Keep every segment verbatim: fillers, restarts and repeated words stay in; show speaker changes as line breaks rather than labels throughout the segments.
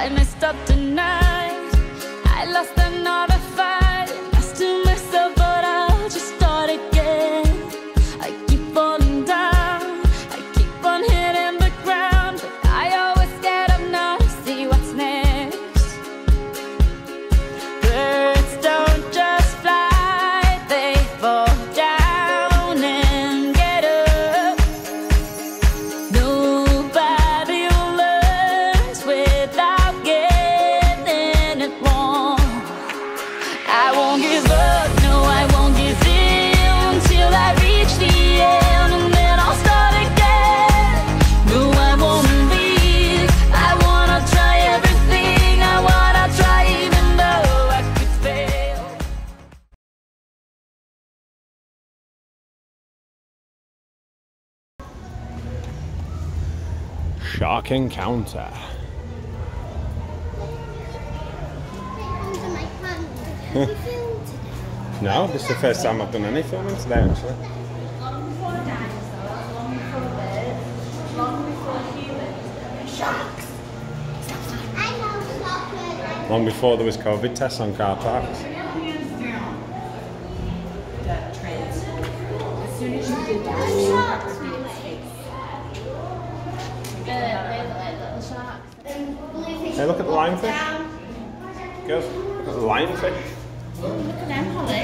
I messed up tonight. I lost another fight. Lost to myself, but I'll just start again. I keep falling down. I keep on hitting the ground, but I always get up now to see what's next. Birds don't just fly, they fall down and get up. Nobody learns without getting it wrong. I won't give up, no I won't give in till I reach the end, and then I'll start again. No I won't leave, I wanna try everything, I wanna try even though I could fail.
Shark encounter. No, this is the first time I've done any filming today actually.
Long before dinosaurs, long before birds, long before humans, sharks. I know sharks.
Long before there was COVID tests on car parks.
Hands down. That trends. As soon as you did that, sharks made mistakes. They look like little sharks.
Hey, look at the lionfish. Girls, look at the lionfish.
Look at them, Holly.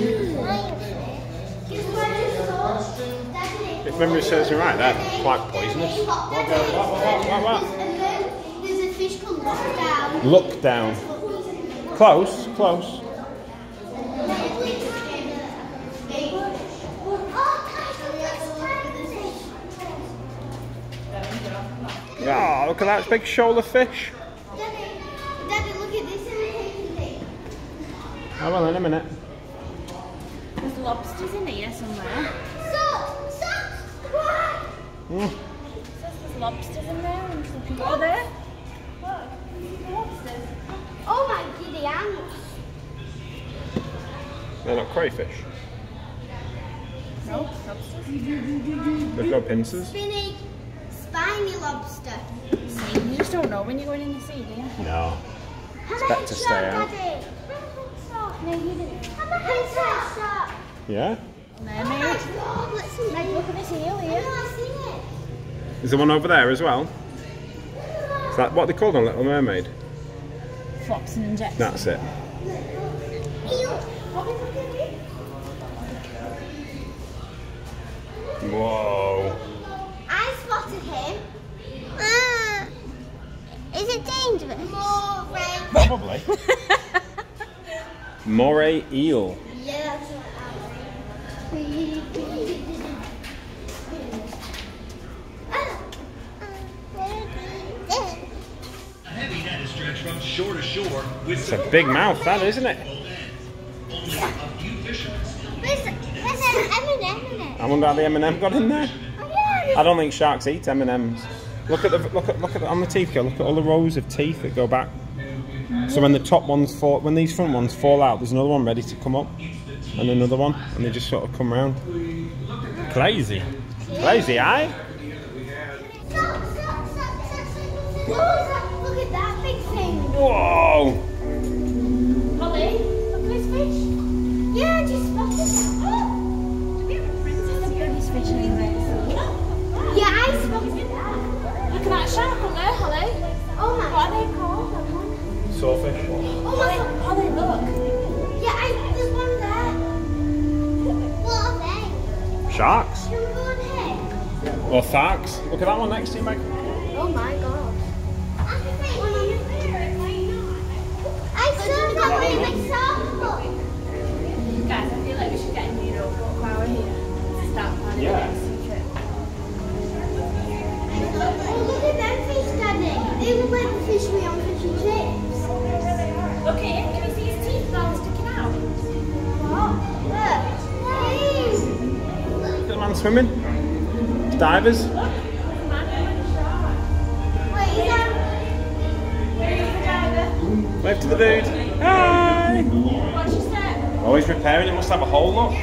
If memory serves me right, they're quite poisonous. What, what, what, what, what?
And then there's a fish called Look Down.
Look down. Close, close. Oh, look at that big shoulder fish.
Daddy, Daddy, look at this thing.
Oh, well, in a minute.
There's lobsters in here somewhere.
So, so, what?
Mm.
It says there's lobsters in there and some people. Oh, there. Look, the lobsters.
Oh my giddy ants.
They're not crayfish.
No, lobsters.
They've got pincers.
Spinny, spiny lobster.
See, you just don't know when you're going in the sea, do you?
No.
It's
better to stay out.
Daddy. No, you didn't. I'm a headshot shark.
Yeah?
Mermaid.
Oh, let's see.
Meg, look at this eel
No,
here.
I've seen it.
Is there one over there as well? Is that what they call them, Little Mermaid?
Flops and jets.
That's it.
Ew. What is it?
Whoa.
I spotted him. Ah. Is it dangerous? More red.
Probably. Moray eel.
Yeah, that's what I
A heavy net is stretched from shore to shore with
It's a big mouth, that, isn't it?
only a few fishermen still.
There's, there's an M and M in it.
I wonder how the M and M got in there.
Oh, yeah.
I don't think sharks eat M and M's. Look at the look at look at the, on the teeth. Look at all the rows of teeth that go back. So when the top ones fall, when these front ones fall out, there's another one ready to come up, and another one, and they just sort of come round. Crazy, crazy, aye?
Stop, stop, stop, stop, stop. Look at that big thing.
Whoa!
Holly, look at this fish.
Yeah, I just spotted that.
This is the biggest fish anyway.
Yeah, I spotted that.
Look at that shark on there, Holly.
Oh my.
What are they called?
Sawfish.
Oh my.
Holly, look.
Yeah, I, there's one there. What are they?
Sharks?
Can we go on here?
Or tharks? Look at that one next to you, Meg.
Oh my god. I still got one in my sock.
Guys, I feel like we should get a new notebook while we're here. To start planning
Yeah.
the next secret.
Oh, look at them fish, Daddy. They were like the fish we on fish and chips.
Look here, can you see his teeth all sticking out?
What? Look. Hey.
Look at the man swimming. Divers.
Look, there's a man here with a shark.
Wait, is that?
There's the diver.
Wave to the dude. Hi.
What's your step?
Oh, he's repairing it. Must have a hole, look.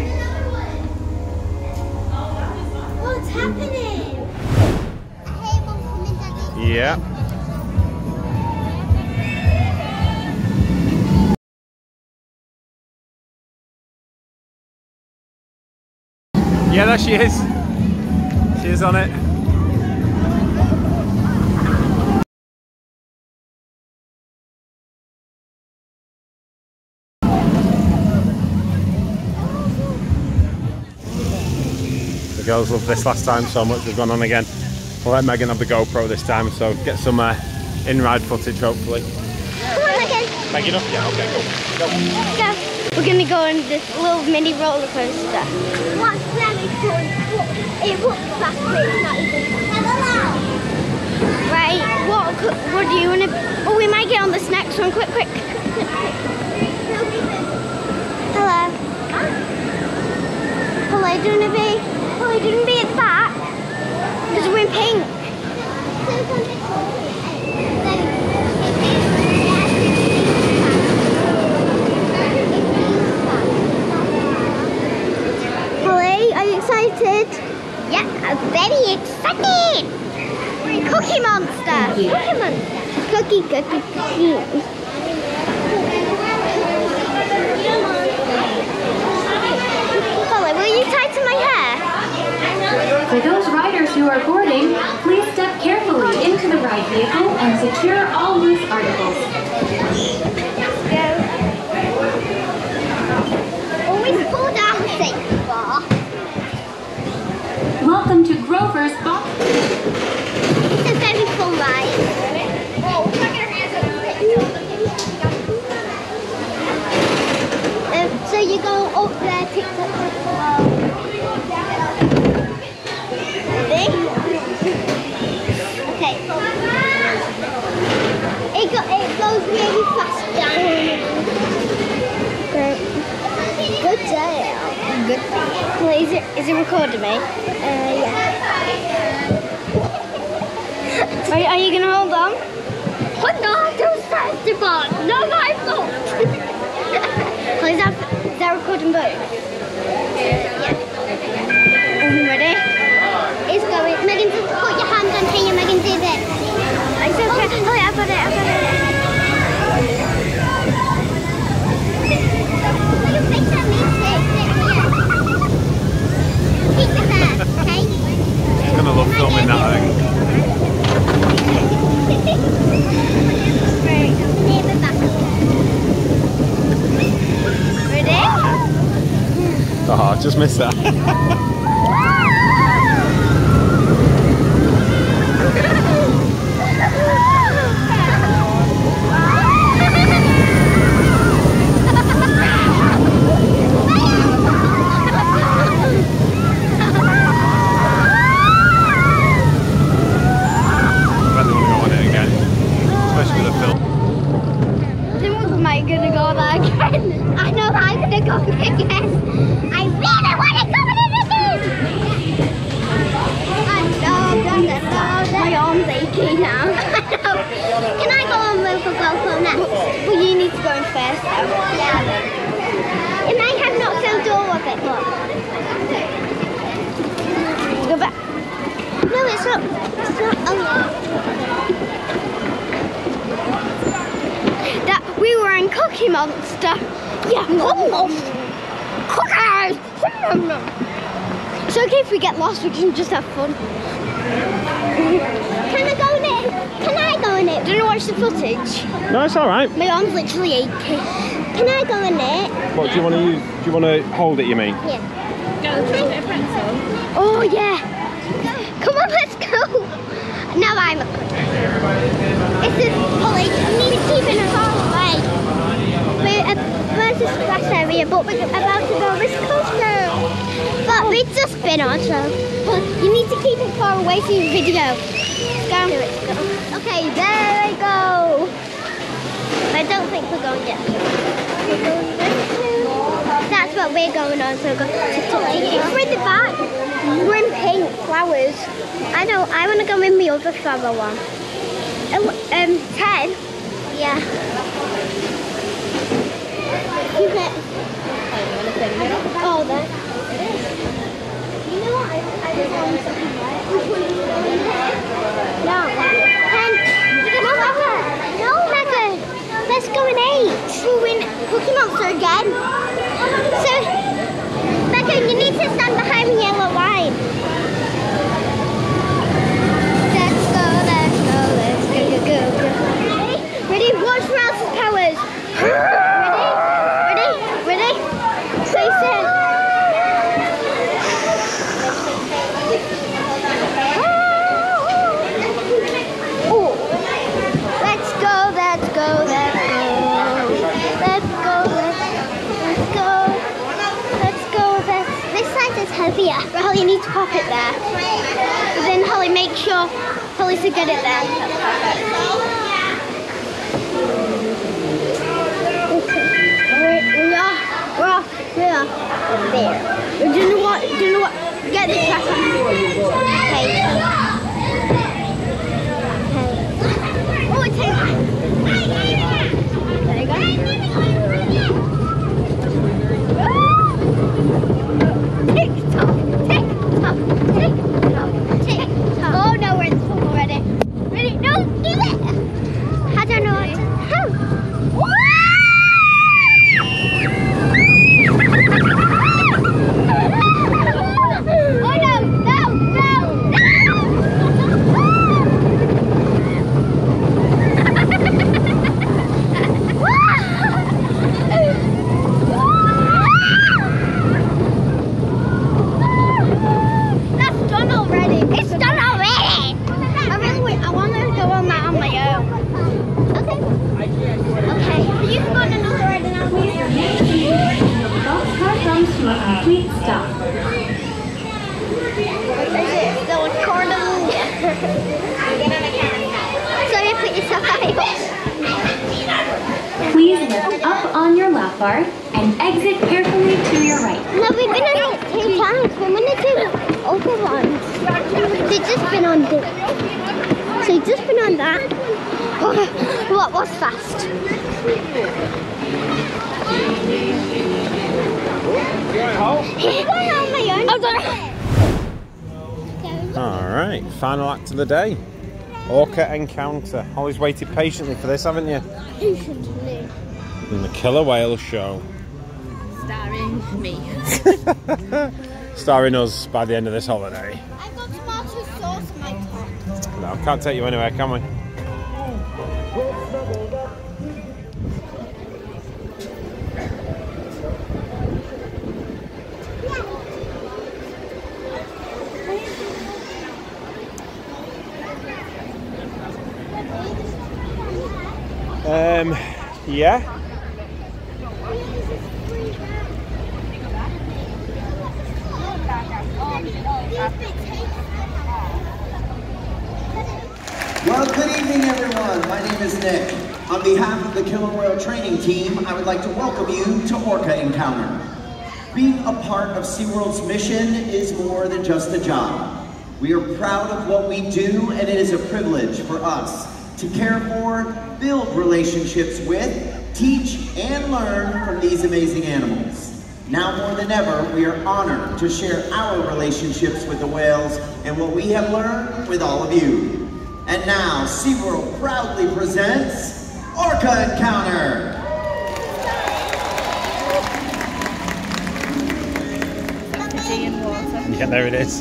What's happening? I hate one coming, Daddy.
Yeah. Yeah, there she is. She is on it. The girls loved this last time so much, we've gone on again. We'll let Megan have the GoPro this time, so get some uh, in-ride footage hopefully.
Come on, Megan.
Megan up? Yeah, okay, go. Go.
Go. We're gonna go on this little mini roller coaster. What's very fun? It looks fast, but it's not even fast. Right, what, what do you wanna... Oh, we might get on this next one. Quick, quick. Hello. Hello, do you wanna be... Hello, do you wanna be at the back? Because we're in pink. Are you excited? Yeah, I'm very excited! Cookie Monster! Cookie Monster! Cookie, cookie, cookie. Holly, will you tie to my hair?
For those riders who are boarding, please step carefully into the ride vehicle and secure all loose articles.
Go. Always pull down the safety bar.
Welcome to Grover's Box.
It's a very fun ride. Um, so you go up there, tick tock, tick tock. Ready? Okay. It, go, it goes really fast down. Great. Good day. Good. Well, is it, is it recording me? Uh, yeah. Right, are you going to hold on? What? No, don't start the bar. No, my fault. Well, is that, is that recording both? Yeah. Ready? It's going. Megan, just put your hand on here. Megan, do this. It's okay. Oh, yeah, I've got it. I've got it. Megan, fix that me. Keep it there, okay?
She's gonna love filming that, I think.
Right, near the back. Ready?
Oh, I just missed that.
Cookie Monster. Yeah. Cookies. It's okay if we get lost, we can just have fun. Can I go in it? Can I go in it? Do you want to watch the footage?
No, it's alright.
My arm's literally aching. Can I go in it?
What, do you want to use, do you want to hold it, you mean?
Yeah. Go, okay. Oh yeah. Come on, let's go. Now I'm This is Polly. You need to keep it far away. We're at the splash area, but we're about to go this coaster. But we've just been on, so but you need to keep it far away for your video. Go. Okay, there we go. I don't think we're going yet. We're going right to. That's what we're going on. So go to If we're in the back, we're in pink flowers. I don't. I want to go in the other flower one. Oh, um, ten. Yeah. Keep it. Oh, there. You know what? I, I just want something right. No. Ten. No, Megan. No, Megan. Let's go in eight. We'll win Cookie Monster again. So, Megan, you need to stand behind the yellow one. here. But Holly, you need to pop it there. But then Holly, make sure Holly to get it there. We are, we are, we are there. Do you know what? Do you know what? Get the trash on. Okay. Oh, it's here. There you go. Tick tock, tick tock, tick tock, tick tock. Oh no, we're in the pool already. Ready? No, do it. I don't know what to do. Oh no, no, no, no! That's done already. It's done already. I really wait. I want to go on that on my own. Okay. Okay. You can go on another ride and I'll be here.
Golf cart comes to a complete stop.
The recording. So you put yourself out.
Please lift up on your lap bar and exit carefully to your right.
No, we've been on it two times. We went to the other ones. They've just been on this. So you've just been on that. What was fast? He's going on my own. I'm sorry.
Alright, final act of the day. Orca encounter. Holly's waited patiently for this, haven't you?
Patiently.
In the Killer Whale Show.
Starring me.
Starring us by the end of this holiday.
I've got tomato sauce on my top.
No, can't take you anywhere, can we? Um, yeah.
Well, good evening, everyone. My name is Nick. On behalf of the Killer Whale training team, I would like to welcome you to Orca Encounter. Being a part of Seaworld's mission is more than just a job. We are proud of what we do, and it is a privilege for us to care for, build relationships with, teach, and learn from these amazing animals. Now more than ever, we are honored to share our relationships with the whales and what we have learned with all of you. And now, SeaWorld proudly presents Orca Encounter!
Yeah, there it is.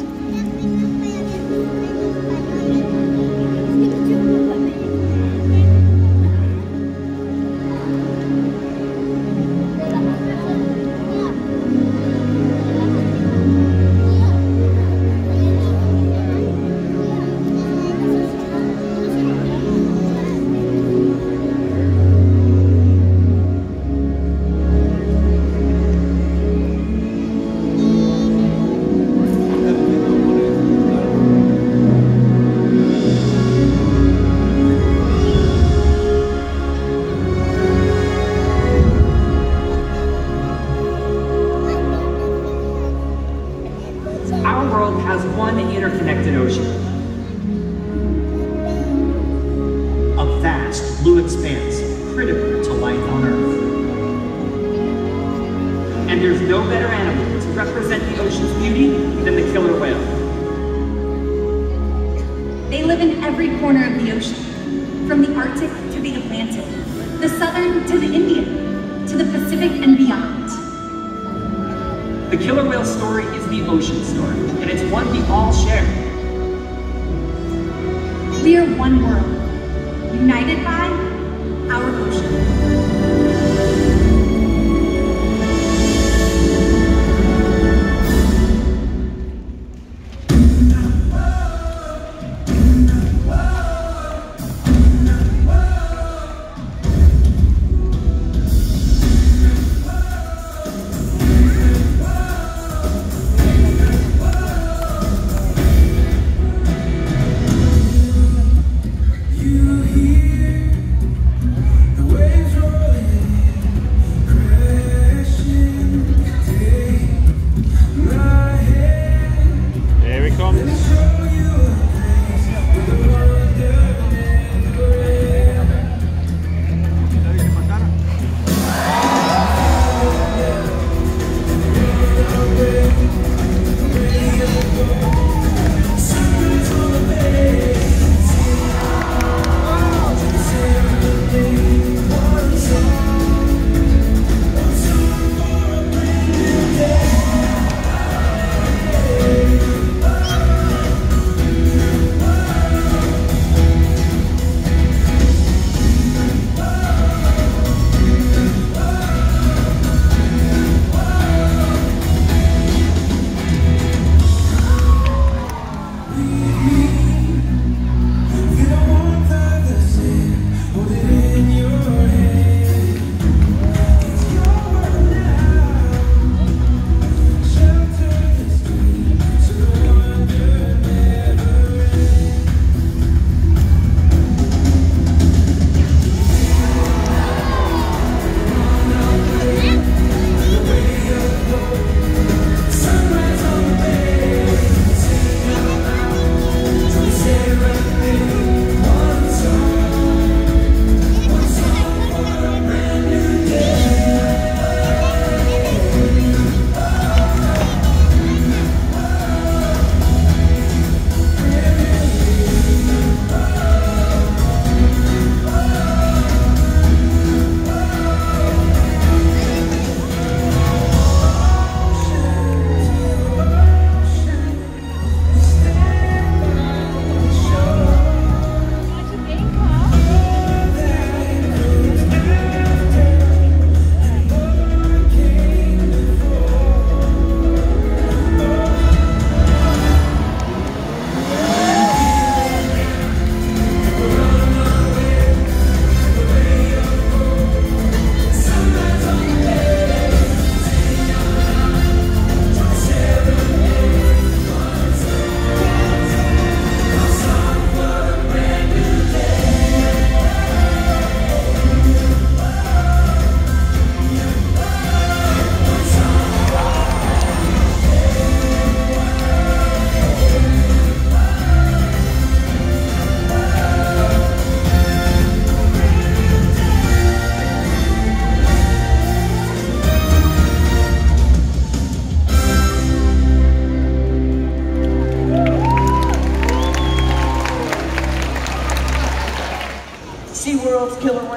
And there's no better animal to represent the ocean's beauty than the killer whale.
They live in every corner of the ocean, from the Arctic to the Atlantic, the Southern to the Indian, to the Pacific and beyond.
The killer whale story is the ocean story, and it's one we all share.
We are one world, united by our ocean.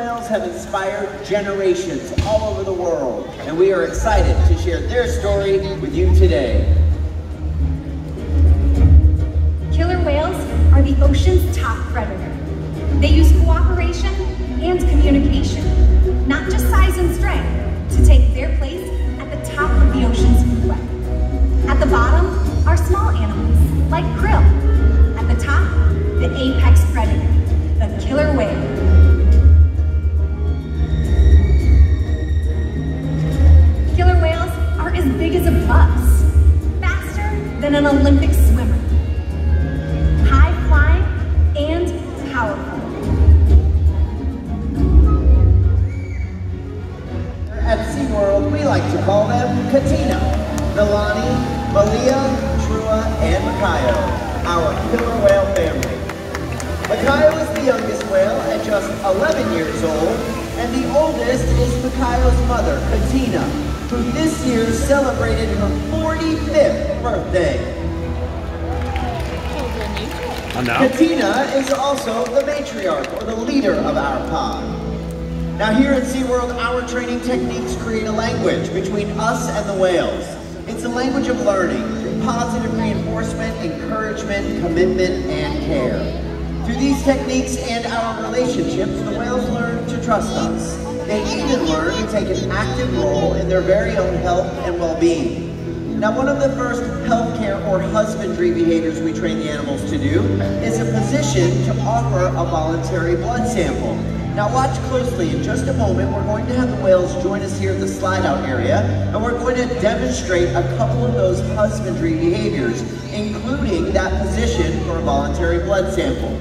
whales have inspired generations all over the world, and we are excited to share their story with you today.
Killer whales are the ocean's top predator. They use cooperation and communication, not just size and strength, to take their place at the top of the ocean's food web. At the bottom are small animals, like krill. At the top, the apex predator, the killer whale. Killer whales are as big as a bus, faster than an Olympic swimmer, high-flying and powerful.
At Seaworld, we like to call them Katina, Milani, Malia, Trua, and Mako, our killer whale family. Mako is the youngest whale at just eleven years old, and the oldest is Mako's mother, Katina, who this year celebrated her forty-fifth birthday.
And now?
Katina is also the matriarch, or the leader of our pod. Now here at Seaworld, our training techniques create a language between us and the whales. It's a language of learning, through positive reinforcement, encouragement, commitment, and care. Through these techniques and our relationships, the whales learn to trust us. They even learn to take an active role in their very own health and well-being. Now, one of the first healthcare or husbandry behaviors we train the animals to do is a position to offer a voluntary blood sample. Now watch closely. In just a moment, we're going to have the whales join us here at the slide out area, and we're going to demonstrate a couple of those husbandry behaviors, including that position for a voluntary blood sample.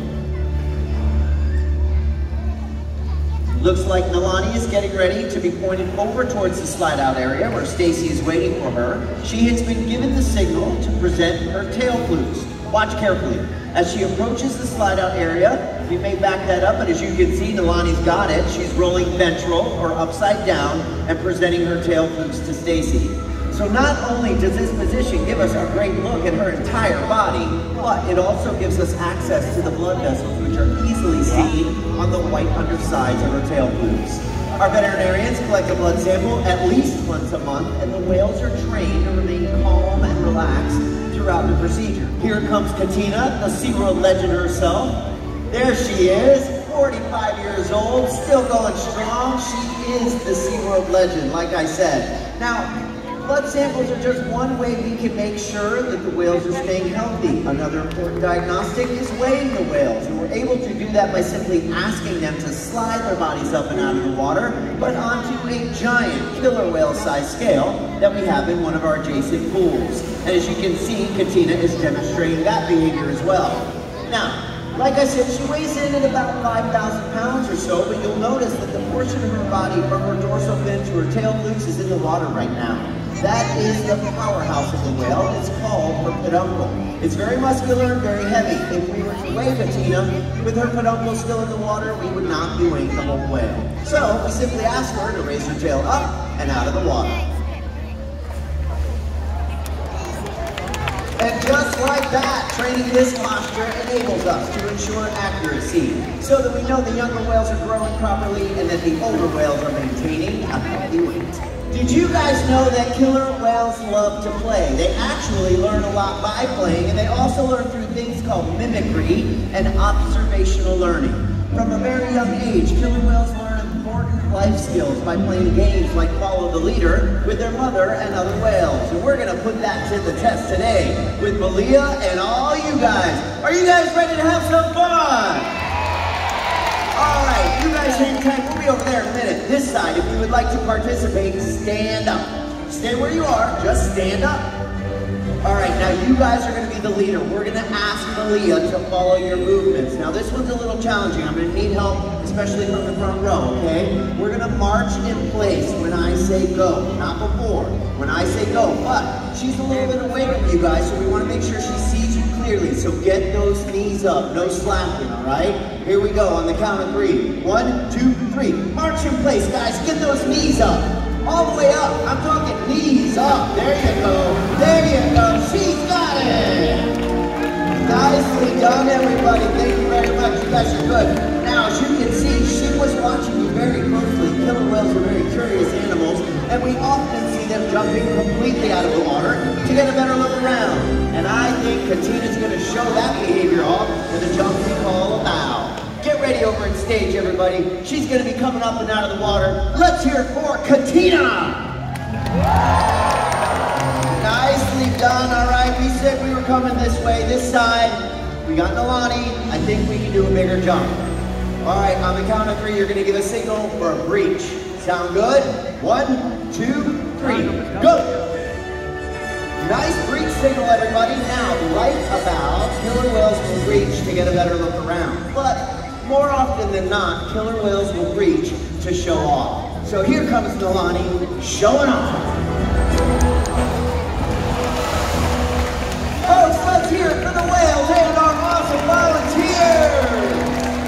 Looks like Nalani is getting ready to be pointed over towards the slide out area where Stacy is waiting for her. She has been given the signal to present her tail flukes. Watch carefully. As she approaches the slide out area, we may back that up, but as you can see, Nalani's got it. She's rolling ventral or upside down and presenting her tail flukes to Stacy. So not only does this position give us a great look at her entire body, but it also gives us access to the blood vessels, which are easily seen on the white undersides of her tail flukes. Our veterinarians collect a blood sample at least once a month, and the whales are trained to remain calm and relaxed throughout the procedure. Here comes Katina, the Seaworld legend herself. There she is, forty-five years old, still going strong. She is the Seaworld legend, like I said. Now, blood samples are just one way we can make sure that the whales are staying healthy. Another important diagnostic is weighing the whales, and we're able to do that by simply asking them to slide their bodies up and out of the water, but onto a giant killer whale size scale that we have in one of our adjacent pools. And as you can see, Katina is demonstrating that behavior as well. Now, like I said, she weighs in at about five thousand pounds or so, but you'll notice that the portion of her body from her dorsal fin to her tail flukes is in the water right now. That is the powerhouse of the whale. It's called her peduncle. It's very muscular and very heavy. If we were to weigh Katina with her peduncle still in the water, we would not be weighing the whole whale. So we simply ask her to raise her tail up and out of the water. And just like that, training this posture enables us to ensure accuracy, so that we know the younger whales are growing properly and that the older whales are maintaining a healthy weight. Did you guys know that killer whales love to play? They actually learn a lot by playing, and they also learn through things called mimicry and observational learning. From a very young age, killer whales learn important life skills by playing games like Follow the Leader with their mother and other whales. And we're going to put that to the test today with Malia and all you guys. Are you guys ready to have some fun? All right, you guys hang tight. We'll be over there in a minute. This side, if you would like to participate, stand up. Stay where you are, just stand up. All right, now you guys are gonna be the leader. We're gonna ask Malia to follow your movements. Now this one's a little challenging. I'm gonna need help, especially from the front row, okay? We're gonna march in place when I say go, not before. When I say go, but she's a little bit away from you guys, so we wanna make sure she sees you clearly. So get those knees up, no slacking, all right? Here we go on the count of three. One, two, three. March in place, guys. Get those knees up. All the way up. I'm talking knees up. There you go. There you go. She's got it. Nicely done, everybody. Thank you very much. You guys are good. Now, as you can see, she was watching you very round. And I think Katina's going to show that behavior off with a jump we call a bow. Get ready over at stage, everybody. She's going to be coming up and out of the water. Let's hear it for Katina. Nicely done. All right, we said we were coming this way, this side. We got Nalani. I think we can do a bigger jump. All right, on the count of three, you're going to give a signal for a breach. Sound good? One, two, three, go! Nice breach signal, everybody. Now, right about, killer whales will breach to get a better look around. But more often than not, killer whales will breach to show off. So here comes Nalani showing off. Folks, let's hear it for the whales and our awesome volunteers!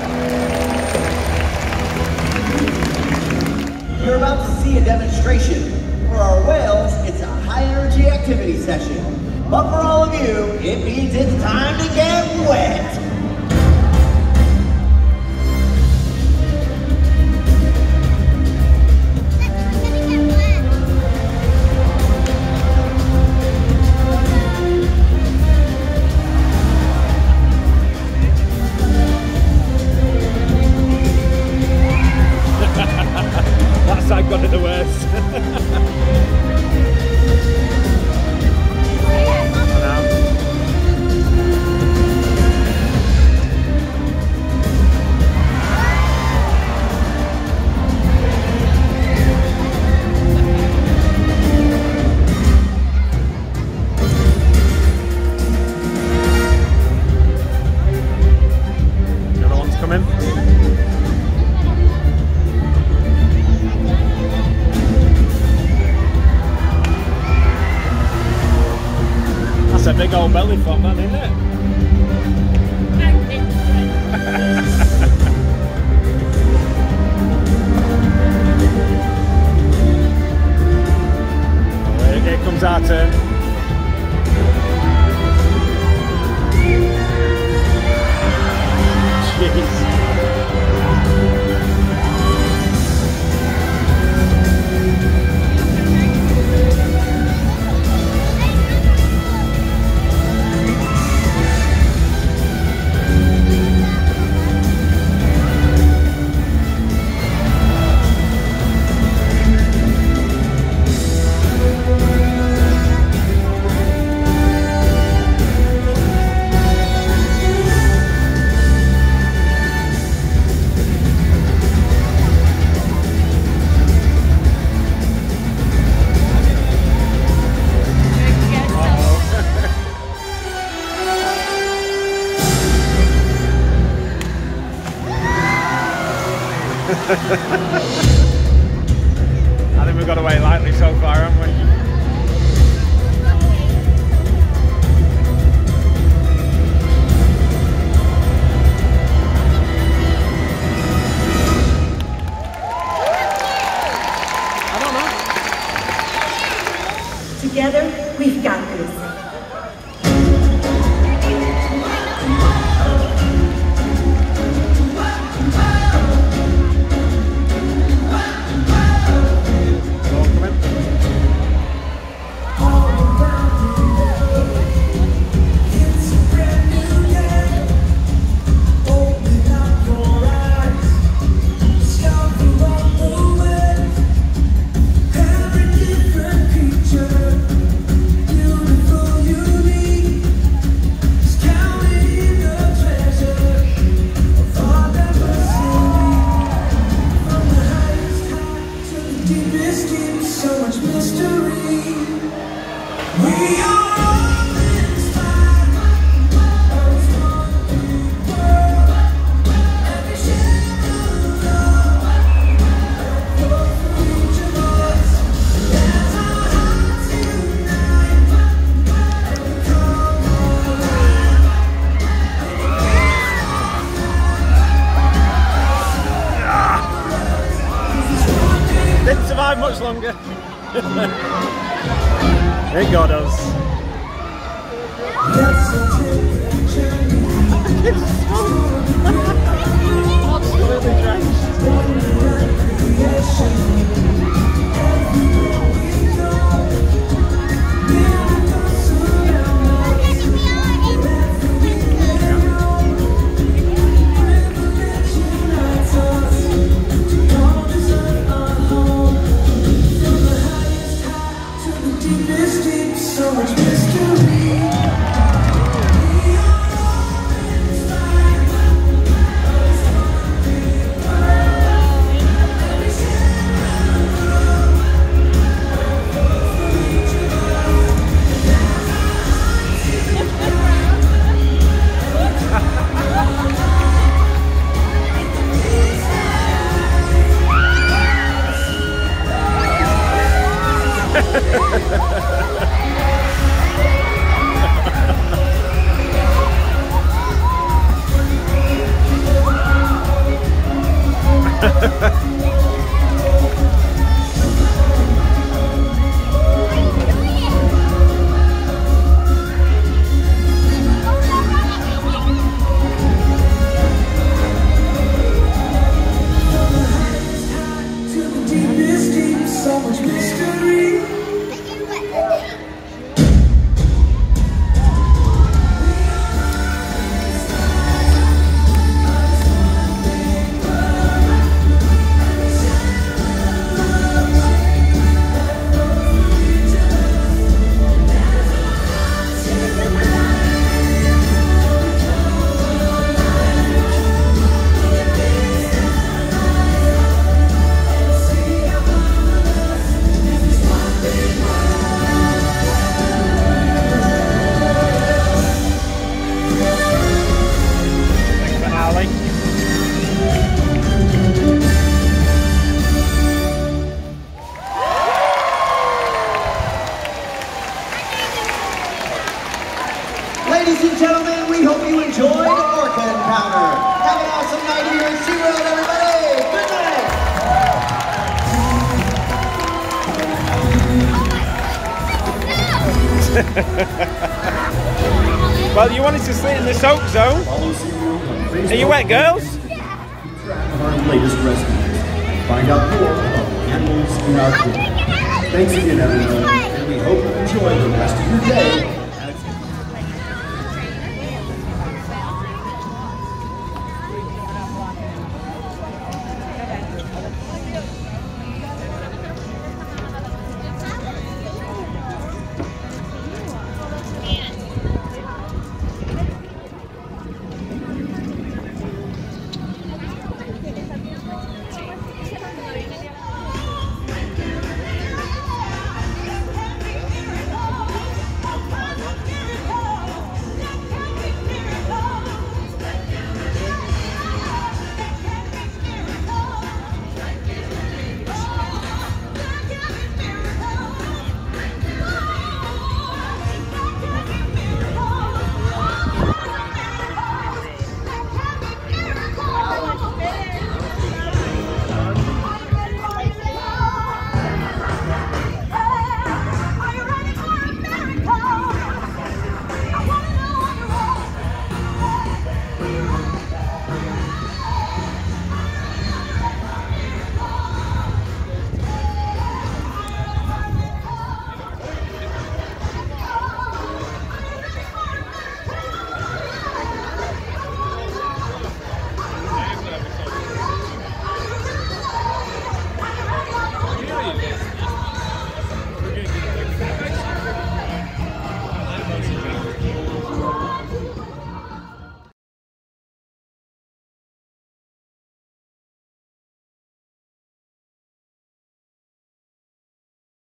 You're about to see a demonstration. For our whales, it's a high-energy activity session. But for all of you, it means it's time to get wet.
I got it the worst. The other one's coming. That's a big old belly flop, that, isn't it? Oh, here comes our turn. Jeez. I think we've got away lightly so far, haven't we? I don't know.
Together, we've got this.
Didn't survive much longer. It got us. Absolutely drenched.
Ladies and gentlemen, we hope you enjoyed Orca Encounter. Have an awesome night here at Seaworld, everybody. Good
night. Well, you wanted to sleep in the soak zone. Are you wet, girls?
Our latest rescues. Find out more about the animals in our group. Thanks again, everyone, and we hope you enjoy the rest of your day